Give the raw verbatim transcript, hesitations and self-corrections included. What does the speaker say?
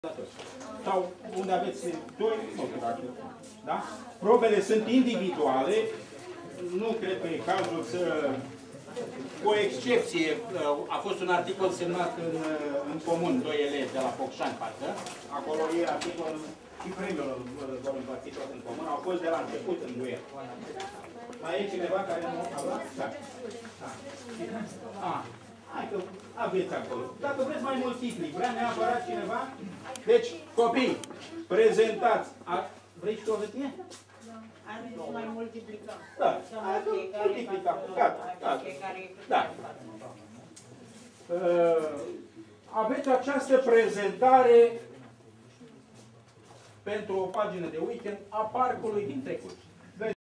Sau unde aveți doi, nu știu dacă, da? Probele sunt individuale, nu cred că e cazul să, cu o excepție, a fost un articol semnat în, în comun, doi elevi de la Focșani, parcă, acolo e articol și premiul vor împărți tot în comun, au fost de la început în duet. Mai e cineva care nu a luat? Da. Da. Hai că aveți acolo. Dacă vreți mai multipli, vrea neapărat cineva? Deci, copii, prezentați. A... Vrei și tu o hârtie? Da. Mai multiplicăm. Da. Multiplicăm. Gata. Da. Aveți această prezentare pentru o pagină de weekend a parcului din trecut.